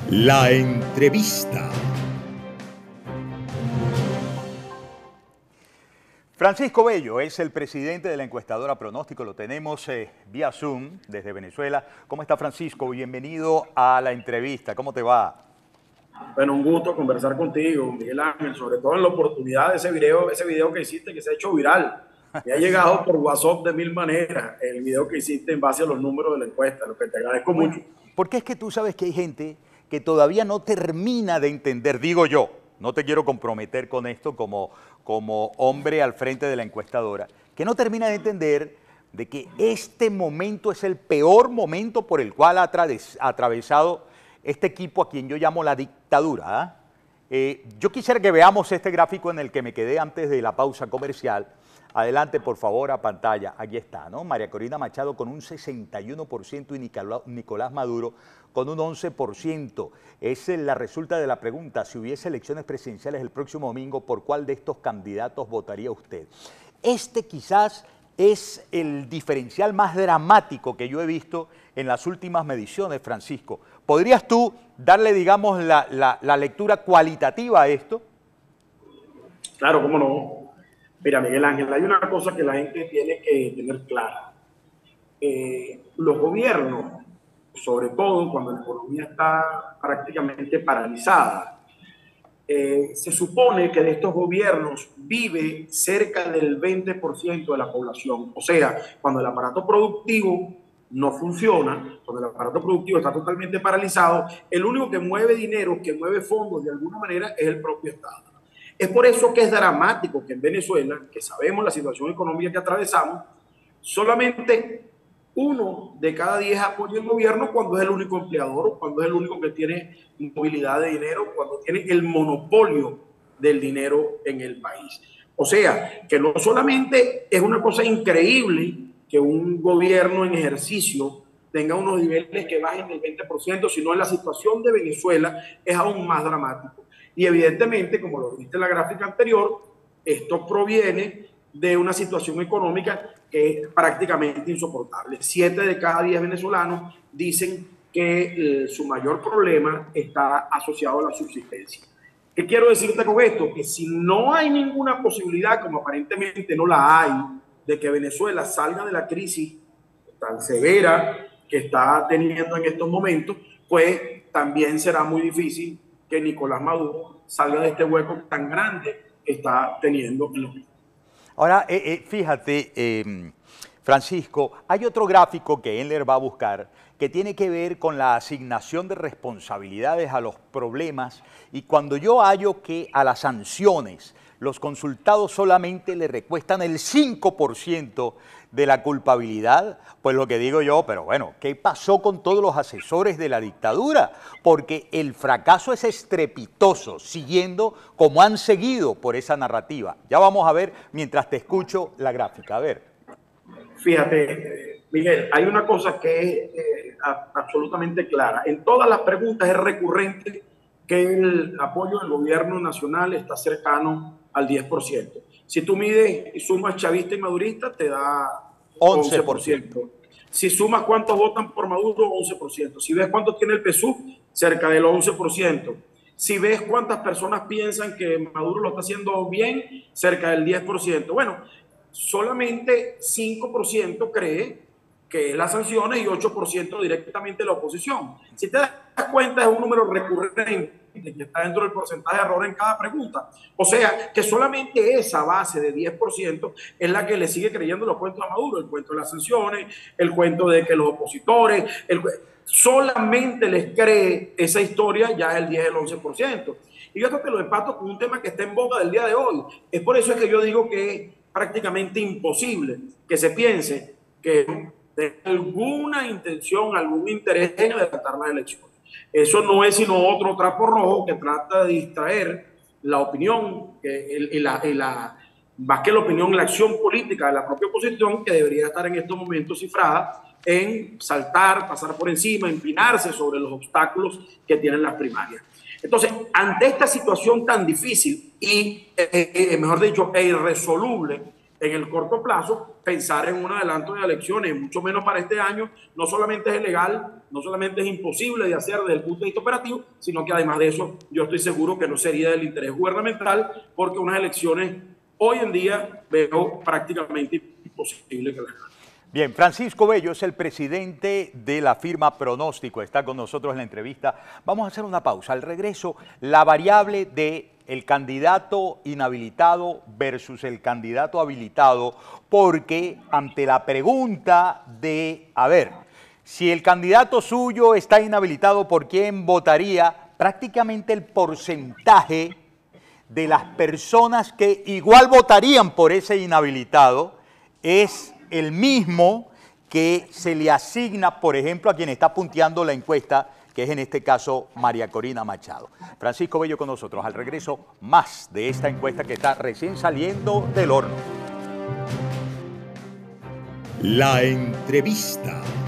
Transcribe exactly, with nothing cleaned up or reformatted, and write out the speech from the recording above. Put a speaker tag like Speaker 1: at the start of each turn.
Speaker 1: La entrevista. Francisco Bello es el presidente de la encuestadora Pronóstico. Lo tenemos eh, vía Zoom desde Venezuela. ¿Cómo está, Francisco? Bienvenido a la entrevista. ¿Cómo te va?
Speaker 2: Bueno, un gusto conversar contigo, Miguel Ángel, sobre todo en la oportunidad de ese video, ese video que hiciste que se ha hecho viral. Me ha llegado por WhatsApp de mil maneras el video que hiciste en base a los números de la encuesta, lo que te agradezco
Speaker 1: Bueno,
Speaker 2: mucho.
Speaker 1: porque es que tú sabes que hay gente que todavía no termina de entender, digo yo, no te quiero comprometer con esto como, como hombre al frente de la encuestadora, que no termina de entender de que este momento es el peor momento por el cual ha atravesado este equipo a quien yo llamo la dictadura. ¿ah? Eh, yo quisiera que veamos este gráfico en el que me quedé antes de la pausa comercial. Adelante, por favor, a pantalla. Aquí está, ¿no? María Corina Machado con un sesenta y uno por ciento y Nicolás Maduro con un once por ciento. Esa es la resulta de la pregunta. Si hubiese elecciones presidenciales el próximo domingo, ¿por cuál de estos candidatos votaría usted? Este quizás es el diferencial más dramático que yo he visto en las últimas mediciones, Francisco. ¿Podrías tú darle, digamos, la, la, la lectura cualitativa a esto?
Speaker 2: Claro, cómo no. Mira, Miguel Ángel, hay una cosa que la gente tiene que tener clara. Eh, los gobiernos, sobre todo cuando la economía está prácticamente paralizada, eh, se supone que de estos gobiernos vive cerca del veinte por ciento de la población. O sea, cuando el aparato productivo no funciona, cuando el aparato productivo está totalmente paralizado, el único que mueve dinero, que mueve fondos de alguna manera, es el propio Estado. Es por eso que es dramático que en Venezuela, que sabemos la situación económica que atravesamos, solamente uno de cada diez apoya el gobierno cuando es el único empleador, cuando es el único que tiene movilidad de dinero, cuando tiene el monopolio del dinero en el país. O sea, que no solamente es una cosa increíble que un gobierno en ejercicio tenga unos niveles que bajen del veinte por ciento, sino en la situación de Venezuela es aún más dramático. Y evidentemente, como lo viste en la gráfica anterior, esto proviene de una situación económica que es prácticamente insoportable. Siete de cada diez venezolanos dicen que eh, su mayor problema está asociado a la subsistencia. ¿Qué quiero decirte con esto? Que si no hay ninguna posibilidad, como aparentemente no la hay, de que Venezuela salga de la crisis tan severa que está teniendo en estos momentos, pues también será muy difícil que Nicolás Maduro salga de este hueco tan grande que está teniendo en los países.
Speaker 1: Ahora, eh, eh, fíjate, eh, Francisco, hay otro gráfico que Enler va a buscar que tiene que ver con la asignación de responsabilidades a los problemas, y cuando yo hallo que a las sanciones los consultados solamente le recuestan el cinco por ciento de la culpabilidad, pues lo que digo yo, pero bueno, ¿qué pasó con todos los asesores de la dictadura? Porque el fracaso es estrepitoso, siguiendo como han seguido por esa narrativa. Ya vamos a ver mientras te escucho la gráfica. A ver.
Speaker 2: Fíjate, Miguel, hay una cosa que es eh, absolutamente clara. En todas las preguntas es recurrente que el apoyo del gobierno nacional está cercano al diez por ciento. Si tú mides y sumas chavista y madurista, te da once por ciento. Si sumas cuántos votan por Maduro, once por ciento. Si ves cuánto tiene el P S U V, cerca del once por ciento. Si ves cuántas personas piensan que Maduro lo está haciendo bien, cerca del diez por ciento. Bueno, solamente cinco por ciento cree que es las sanciones y ocho por ciento directamente la oposición. Si te das cuenta, es un número recurrente que está dentro del porcentaje de error en cada pregunta. O sea, que solamente esa base de diez por ciento es la que le sigue creyendo los cuentos a Maduro, el cuento de las sanciones, el cuento de que los opositores, el, solamente les cree esa historia ya el diez, el once por ciento. Y yo esto te lo empato con un tema que está en boga del día de hoy. Es por eso es que yo digo que es prácticamente imposible que se piense que de alguna intención, algún interés en adelantar las elecciones. Eso no es sino otro trapo rojo que trata de distraer la opinión, y la, y la, más que la opinión, la acción política de la propia oposición, que debería estar en estos momentos cifrada en saltar, pasar por encima, empinarse sobre los obstáculos que tienen las primarias. Entonces, ante esta situación tan difícil y, eh, eh, mejor dicho, e irresoluble, en el corto plazo pensar en un adelanto de elecciones, mucho menos para este año. No solamente es ilegal, no solamente es imposible de hacer desde el punto de vista operativo, sino que además de eso yo estoy seguro que no sería del interés gubernamental, porque unas elecciones hoy en día veo prácticamente imposible que las hagan.
Speaker 1: Bien, Francisco Bello es el presidente de la firma Pronóstico, está con nosotros en la entrevista. Vamos a hacer una pausa. Al regreso, la variable de el candidato inhabilitado versus el candidato habilitado, porque ante la pregunta de, a ver, si el candidato suyo está inhabilitado, ¿por quién votaría? Prácticamente el porcentaje de las personas que igual votarían por ese inhabilitado es el mismo que se le asigna, por ejemplo, a quien está punteando la encuesta, que es en este caso María Corina Machado. Francisco Bello con nosotros. Al regreso, más de esta encuesta que está recién saliendo del horno.
Speaker 3: La entrevista.